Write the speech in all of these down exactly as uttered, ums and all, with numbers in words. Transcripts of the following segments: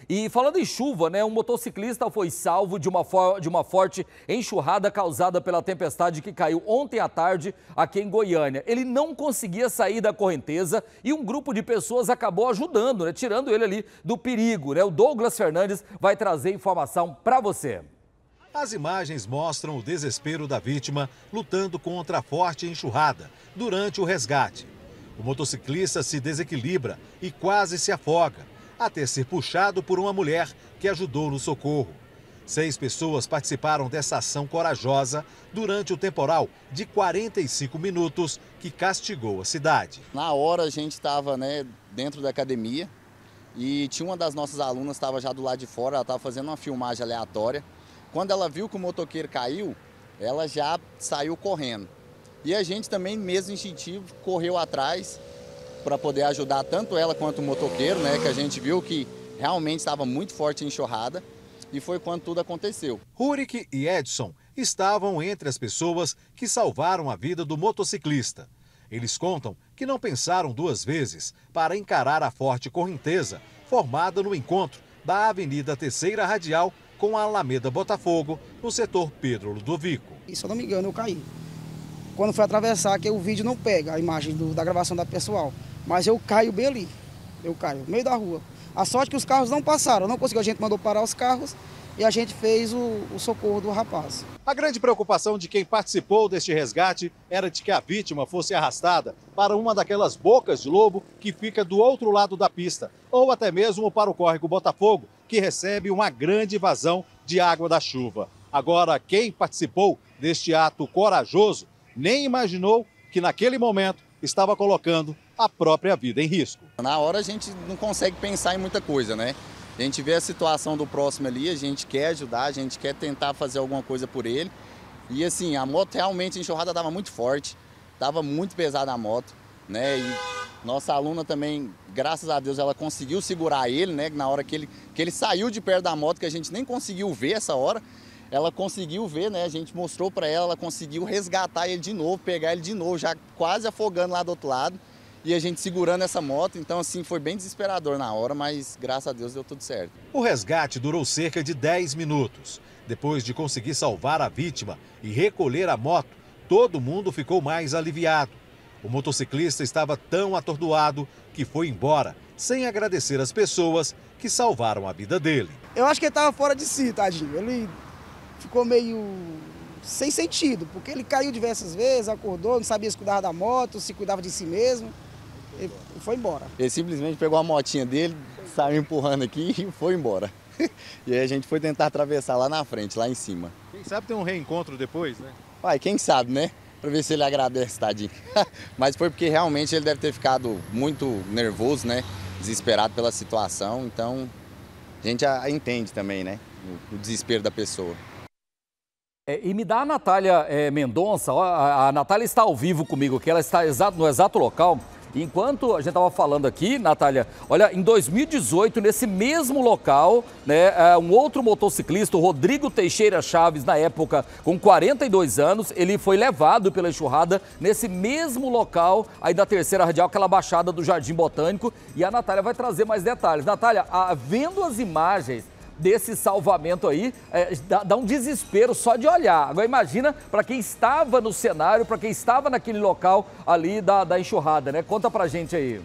E falando em chuva, né, um motociclista foi salvo de uma, for de uma forte enxurrada causada pela tempestade que caiu ontem à tarde aqui em Goiânia. Ele não conseguia sair da correnteza e um grupo de pessoas acabou ajudando, né, tirando ele ali do perigo, né? O Douglas Fernandes vai trazer informação para você. As imagens mostram o desespero da vítima lutando contra a forte enxurrada durante o resgate. O motociclista se desequilibra e quase se afoga, até ser puxado por uma mulher que ajudou no socorro. Seis pessoas participaram dessa ação corajosa durante o temporal de quarenta e cinco minutos que castigou a cidade. Na hora a gente estava, né, dentro da academia e tinha uma das nossas alunas estava já do lado de fora, ela estava fazendo uma filmagem aleatória. Quando ela viu que o motoqueiro caiu, ela já saiu correndo. E a gente também, mesmo instintivo, correu atrás para poder ajudar tanto ela quanto o motoqueiro, né, que a gente viu que realmente estava muito forte a enxurrada, e foi quando tudo aconteceu. Rurik e Edson estavam entre as pessoas que salvaram a vida do motociclista. Eles contam que não pensaram duas vezes para encarar a forte correnteza formada no encontro da Avenida Terceira Radial com a Alameda Botafogo, no setor Pedro Ludovico. E, se eu não me engano, eu caí. Quando foi atravessar, que o vídeo não pega a imagem do, da gravação da pessoal. Mas eu caio bem ali, eu caio, no meio da rua. A sorte que os carros não passaram, não conseguiu, a gente mandou parar os carros e a gente fez o, o socorro do rapaz. A grande preocupação de quem participou deste resgate era de que a vítima fosse arrastada para uma daquelas bocas de lobo que fica do outro lado da pista, ou até mesmo para o córrego Botafogo, que recebe uma grande vazão de água da chuva. Agora, quem participou deste ato corajoso nem imaginou que naquele momento estava colocando a própria vida em risco. Na hora a gente não consegue pensar em muita coisa, né? A gente vê a situação do próximo ali, a gente quer ajudar, a gente quer tentar fazer alguma coisa por ele. E assim, a moto realmente, a enxurrada estava muito forte, estava muito pesada a moto, né? E nossa aluna também, graças a Deus, ela conseguiu segurar ele, né? Na hora que ele, que ele saiu de perto da moto, que a gente nem conseguiu ver essa hora, ela conseguiu ver, né? A gente mostrou para ela, ela conseguiu resgatar ele de novo, pegar ele de novo, já quase afogando lá do outro lado. E a gente segurando essa moto, então assim, foi bem desesperador na hora, mas graças a Deus deu tudo certo. O resgate durou cerca de dez minutos. Depois de conseguir salvar a vítima e recolher a moto, todo mundo ficou mais aliviado. O motociclista estava tão atordoado que foi embora, sem agradecer as pessoas que salvaram a vida dele. Eu acho que ele estava fora de si, tadinho. Ele ficou meio sem sentido, porque ele caiu diversas vezes, acordou, não sabia se cuidava da moto, se cuidava de si mesmo. Ele foi embora. Ele simplesmente pegou a motinha dele, saiu empurrando aqui e foi embora. E aí a gente foi tentar atravessar lá na frente, lá em cima. Quem sabe tem um reencontro depois, né? Pai, quem sabe, né? Pra ver se ele agradece, tadinho. Mas foi porque realmente ele deve ter ficado muito nervoso, né? Desesperado pela situação. Então a gente entende também, né? O desespero da pessoa. É, e me dá a Natália é, Mendonça, ó, a, a Natália está ao vivo comigo aqui, ela está exato, no exato local. Enquanto a gente estava falando aqui, Natália, olha, em dois mil e dezoito, nesse mesmo local, né, um outro motociclista, o Rodrigo Teixeira Chaves, na época com quarenta e dois anos, ele foi levado pela enxurrada nesse mesmo local, aí da Terceira Radial, aquela baixada do Jardim Botânico, e a Natália vai trazer mais detalhes. Natália, a, vendo as imagens desse salvamento aí, é, dá, dá um desespero só de olhar. Agora imagina para quem estava no cenário, para quem estava naquele local ali da, da enxurrada, né? Conta pra gente aí.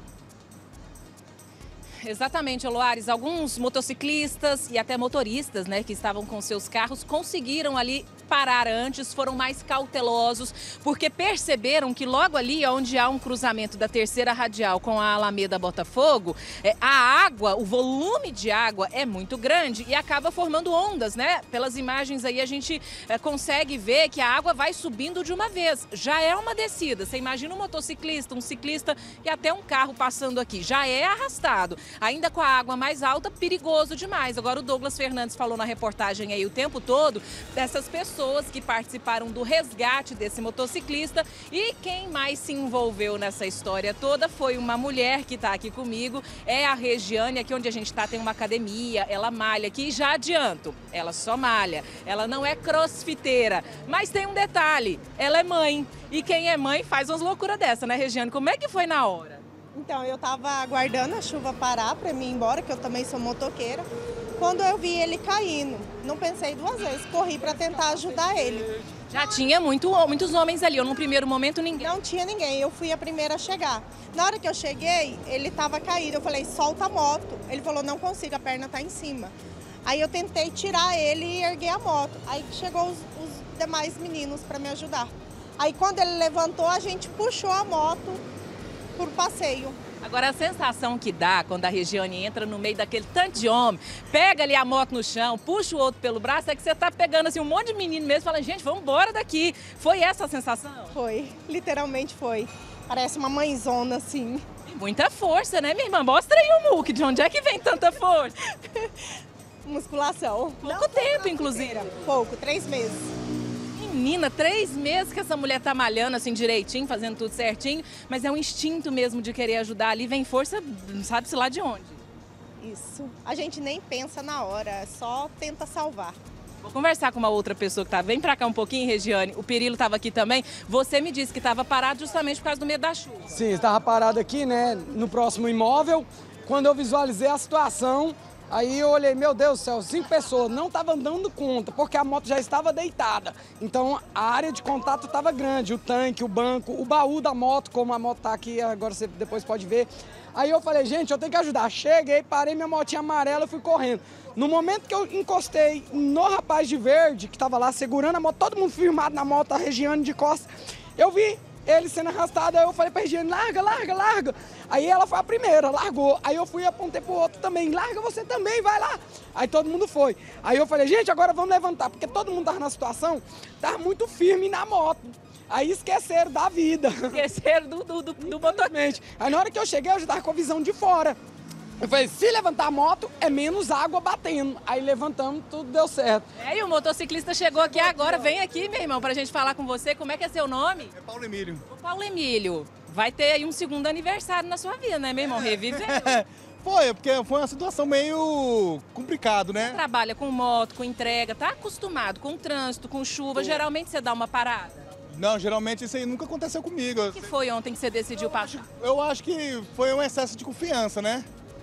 Exatamente, Loares. Alguns motociclistas e até motoristas, né, que estavam com seus carros, conseguiram ali parar antes, foram mais cautelosos, porque perceberam que logo ali, onde há um cruzamento da Terceira Radial com a Alameda Botafogo, é, a água, o volume de água é muito grande e acaba formando ondas, né? Pelas imagens aí a gente é, consegue ver que a água vai subindo de uma vez. Já é uma descida. Você imagina um motociclista, um ciclista e até um carro passando aqui. Já é arrastado. Ainda com a água mais alta, perigoso demais. Agora o Douglas Fernandes falou na reportagem aí o tempo todo dessas pessoas que participaram do resgate desse motociclista, e quem mais se envolveu nessa história toda foi uma mulher que está aqui comigo, é a Regiane, aqui onde a gente está tem uma academia, ela malha aqui, e já adianto, ela só malha, ela não é crossfiteira, mas tem um detalhe, ela é mãe, e quem é mãe faz umas loucuras dessa, né, Regiane? Como é que foi na hora? Então, eu estava aguardando a chuva parar para mim ir embora, que eu também sou motoqueira. Quando eu vi ele caindo, não pensei duas vezes, corri para tentar ajudar ele. Já tinha muito, muitos homens ali, ou num primeiro momento ninguém? Não tinha ninguém, eu fui a primeira a chegar. Na hora que eu cheguei, ele estava caído, eu falei, solta a moto. Ele falou, não consigo, a perna está em cima. Aí eu tentei tirar ele e erguer a moto. Aí chegou os, os demais meninos para me ajudar. Aí quando ele levantou, a gente puxou a moto por passeio. Agora, a sensação que dá quando a Regiane entra no meio daquele tanto de homem, pega ali a moto no chão, puxa o outro pelo braço, é que você tá pegando assim um monte de menino mesmo, falando, gente, vamos embora daqui. Foi essa a sensação? Foi, literalmente foi. Parece uma mãezona, assim. Tem muita força, né, minha irmã? Mostra aí o muque, de onde é que vem tanta força? Musculação. Pouco Não, tempo, inclusive. Pouco, três meses. Menina, três meses que essa mulher tá malhando assim direitinho, fazendo tudo certinho, mas é um instinto mesmo de querer ajudar ali, vem força, não sabe-se lá de onde. Isso. A gente nem pensa na hora, só tenta salvar. Vou conversar com uma outra pessoa que tá. Vem pra cá um pouquinho, Regiane. O Perilo estava aqui também. Você me disse que estava parado justamente por causa do medo da chuva. Sim, estava parado aqui, né, no próximo imóvel. Quando eu visualizei a situação, aí eu olhei, meu Deus do céu, cinco pessoas, não estavam dando conta, porque a moto já estava deitada. Então a área de contato estava grande, o tanque, o banco, o baú da moto, como a moto está aqui, agora você depois pode ver. Aí eu falei, gente, eu tenho que ajudar. Cheguei, parei minha motinha amarela e fui correndo. No momento que eu encostei no rapaz de verde, que estava lá segurando a moto, todo mundo firmado na moto, a Regiane de costas, eu vi ele sendo arrastado, aí eu falei pra Regiane, larga, larga, larga. Aí ela foi a primeira, largou. Aí eu fui e apontei pro outro também, larga você também, vai lá. Aí todo mundo foi. Aí eu falei, gente, agora vamos levantar, porque todo mundo tava na situação, tava muito firme na moto. Aí esqueceram da vida. Esqueceram do, do, do, do motorista. Aí na hora que eu cheguei, eu já tava com a visão de fora. Eu falei, se levantar a moto, é menos água batendo. Aí levantamos, tudo deu certo. É, e o motociclista chegou aqui agora. Vem aqui, meu irmão, pra gente falar com você. Como é que é seu nome? É Paulo Emílio. O Paulo Emílio. Vai ter aí um segundo aniversário na sua vida, né, meu irmão? Reviveu. Foi, porque foi uma situação meio complicada, né? Você trabalha com moto, com entrega, tá acostumado com trânsito, com chuva. Geralmente você dá uma parada. Não, geralmente isso aí nunca aconteceu comigo. O que foi ontem que você decidiu passar? Eu acho que foi um excesso de confiança, né?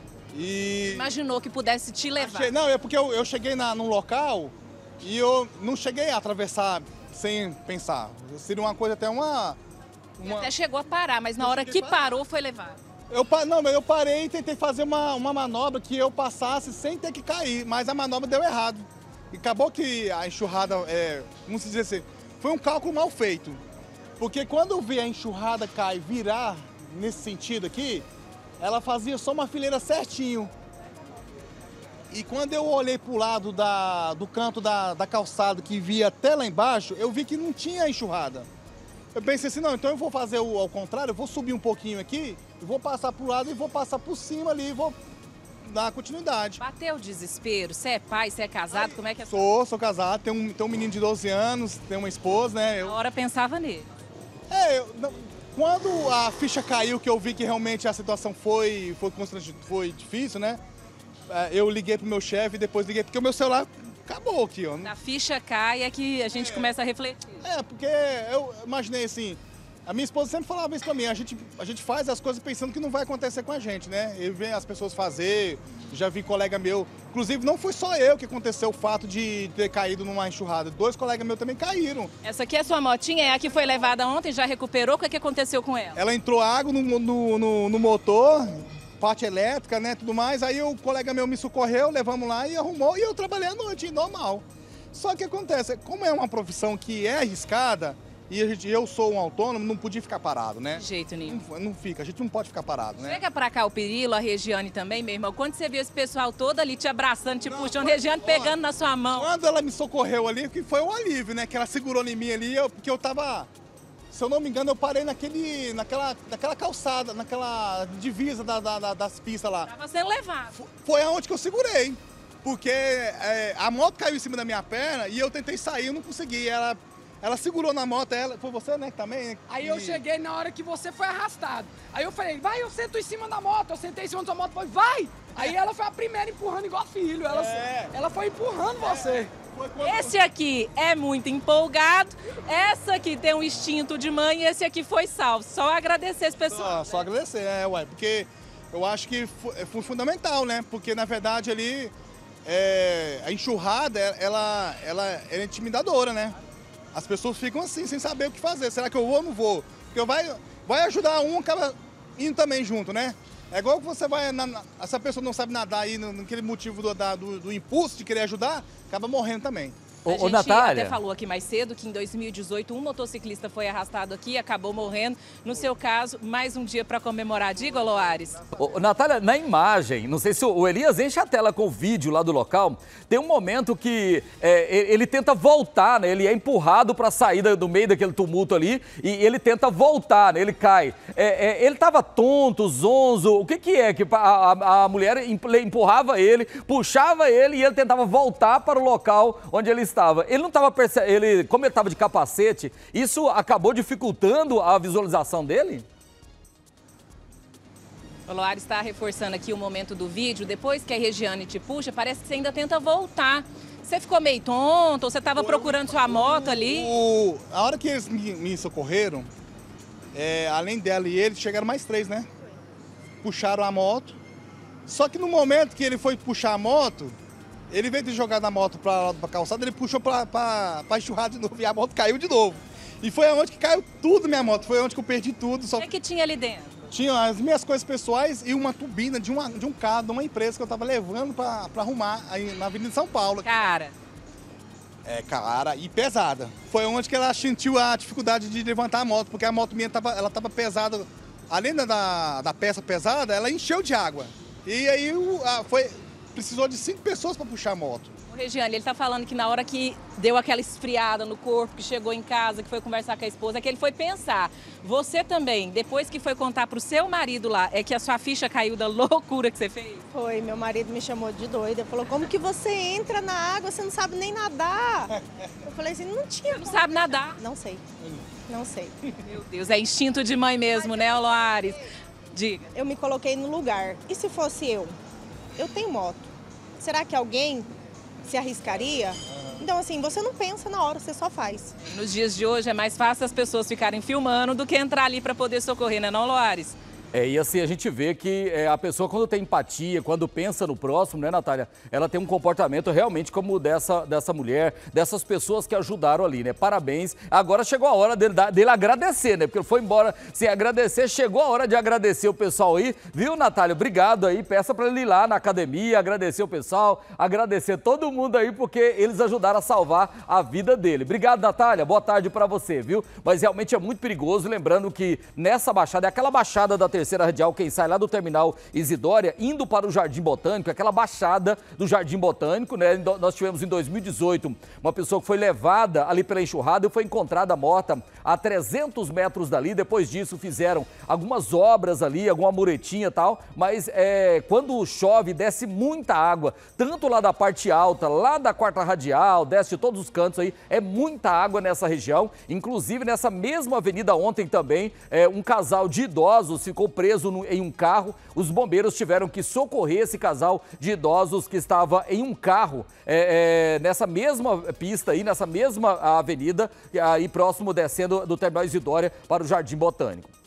E... Imaginou que pudesse te levar? Achei, não, é porque eu, eu cheguei na, num local e eu não cheguei a atravessar sem pensar. Seria uma coisa até uma... uma... Até chegou a parar, mas na Eu hora que parar. parou foi levado. Eu, não, mas eu parei e tentei fazer uma, uma manobra que eu passasse sem ter que cair, mas a manobra deu errado. E acabou que a enxurrada, é, vamos dizer assim, foi um cálculo mal feito. Porque quando eu vi a enxurrada cair, virar nesse sentido aqui, ela fazia só uma fileira certinho. E quando eu olhei para o lado da, do canto da, da calçada que via até lá embaixo, eu vi que não tinha enxurrada. Eu pensei assim, não, então eu vou fazer o, ao contrário, eu vou subir um pouquinho aqui, vou passar para o lado e vou passar por cima ali e vou dar continuidade. Bateu o desespero? Você é pai, você é casado, como é que é? Sou, sou casado, tenho um, tenho um menino de doze anos, tenho uma esposa, né? Eu... Na hora pensava nele. É, eu, não, quando a ficha caiu, que eu vi que realmente a situação foi, foi, foi difícil, né? Eu liguei pro meu chefe e depois liguei, porque o meu celular acabou aqui, ó. A ficha cai é que a gente é. começa a refletir. É, porque eu imaginei assim, a minha esposa sempre falava isso pra mim, a gente, a gente faz as coisas pensando que não vai acontecer com a gente, né? Eu vi as pessoas fazer, já vi colega meu, inclusive não foi só eu que aconteceu o fato de ter caído numa enxurrada, dois colegas meus também caíram. Essa aqui é a sua motinha, é a que foi levada ontem, já recuperou, o que, é que aconteceu com ela? Ela entrou água no, no, no, no motor, parte elétrica, né, tudo mais, aí o colega meu me socorreu, levamos lá e arrumou, e eu trabalhei à noite, normal. Só que acontece, como é uma profissão que é arriscada, e a gente, eu sou um autônomo, não podia ficar parado, né? De jeito nenhum. Não, não fica, a gente não pode ficar parado, né? Chega pra cá o Perilo, a Regiane também, meu irmão. Quando você viu esse pessoal todo ali te abraçando, te não, puxando, Regiane pegando na sua mão. Quando ela me socorreu ali, que foi um alívio, né? Que ela segurou em mim ali, eu, porque eu tava... Se eu não me engano, eu parei naquele, naquela, naquela calçada, naquela divisa da, da, das pistas lá. Tava sendo levado. Foi aonde que eu segurei. Porque é, a moto caiu em cima da minha perna e eu tentei sair, eu não consegui. Ela... Ela segurou na moto, ela, foi você, né, que também? Aí eu cheguei na hora que você foi arrastado. Aí eu falei, vai, eu sento em cima da moto. Eu sentei em cima da sua moto, falei, vai! Aí ela foi a primeira empurrando igual filho. Ela, é. ela foi empurrando você. Esse aqui é muito empolgado, essa aqui tem um instinto de mãe e esse aqui foi salvo. Só agradecer esse pessoal. Só, só agradecer, é, ué, porque eu acho que foi fundamental, né? Porque, na verdade, ali, é, a enxurrada, ela, ela é intimidadora, né? As pessoas ficam assim, sem saber o que fazer. Será que eu vou ou não vou? Porque vai, vai ajudar um, acaba indo também junto, né? É igual que você vai, na, na, essa pessoa não sabe nadar aí, naquele motivo do, da, do, do impulso de querer ajudar, acaba morrendo também. A gente Natália. até falou aqui mais cedo que em dois mil e dezoito um motociclista foi arrastado aqui e acabou morrendo. No seu caso, mais um dia para comemorar. Diga, Loares. Ô, Natália, na imagem, não sei se o Elias enche a tela com o vídeo lá do local, tem um momento que é, ele tenta voltar, né? Ele é empurrado para sair do meio daquele tumulto ali e ele tenta voltar, né? Ele cai. É, é, ele estava tonto, zonzo, o que que é? Que a, a, a mulher empurrava ele, puxava ele e ele tentava voltar para o local onde ele estava. Ele não estava percebendo, ele, como ele estava de capacete, isso acabou dificultando a visualização dele? O Loares está reforçando aqui o momento do vídeo. Depois que a Regiane te puxa, parece que você ainda tenta voltar. Você ficou meio tonto ou você estava procurando sua moto ali? O, a hora que eles me, me socorreram, é, além dela e ele, chegaram mais três, né? Puxaram a moto. Só que no momento que ele foi puxar a moto, ele veio de jogar na moto para a calçada, ele puxou para enxurrada de novo e a moto caiu de novo. E foi onde que caiu tudo minha moto, foi onde que eu perdi tudo. Só... O que, que tinha ali dentro? Tinha as minhas coisas pessoais e uma turbina de, uma, de um carro, de uma empresa que eu estava levando para arrumar aí na Avenida de São Paulo. Cara. É, cara, e pesada. Foi onde que ela sentiu a dificuldade de levantar a moto, porque a moto minha tava, ela estava pesada, além da, da peça pesada, ela encheu de água. E aí a, foi... precisou de cinco pessoas para puxar a moto. O Regiane, ele tá falando que na hora que deu aquela esfriada no corpo, que chegou em casa, que foi conversar com a esposa, é que ele foi pensar. Você também, depois que foi contar pro seu marido lá, é que a sua ficha caiu da loucura que você fez? Foi, meu marido me chamou de doida, falou, como que você entra na água, você não sabe nem nadar? Eu falei assim, não tinha. Você não sabe nadar? Não sei, não sei. Meu Deus, é instinto de mãe mesmo, né, Loares? Diga. Eu me coloquei no lugar, e se fosse eu? Eu tenho moto. Será que alguém se arriscaria? Então, assim, você não pensa na hora, você só faz. Nos dias de hoje é mais fácil as pessoas ficarem filmando do que entrar ali para poder socorrer, né, não, Loares? É, e assim, a gente vê que é, a pessoa, quando tem empatia, quando pensa no próximo, né, Natália? Ela tem um comportamento realmente como o dessa, dessa mulher, dessas pessoas que ajudaram ali, né? Parabéns. Agora chegou a hora dele, dele agradecer, né? Porque ele foi embora sem agradecer, chegou a hora de agradecer o pessoal aí, viu, Natália? Obrigado aí, peça para ele ir lá na academia, agradecer o pessoal, agradecer todo mundo aí, porque eles ajudaram a salvar a vida dele. Obrigado, Natália, boa tarde para você, viu? Mas realmente é muito perigoso, lembrando que nessa baixada, é aquela baixada da terceira radial, quem sai lá do terminal Isidória, indo para o Jardim Botânico, aquela baixada do Jardim Botânico, né? Nós tivemos em dois mil e dezoito uma pessoa que foi levada ali pela enxurrada e foi encontrada morta a trezentos metros dali. Depois disso fizeram algumas obras ali, alguma muretinha e tal, mas é, quando chove desce muita água, tanto lá da parte alta, lá da quarta radial, desce de todos os cantos aí, é muita água nessa região. Inclusive nessa mesma avenida ontem também, é, um casal de idosos ficou preso no, em um carro. Os bombeiros tiveram que socorrer esse casal de idosos que estava em um carro é, é, nessa mesma pista aí, nessa mesma avenida, aí próximo descendo do terminal Isidória para o Jardim Botânico.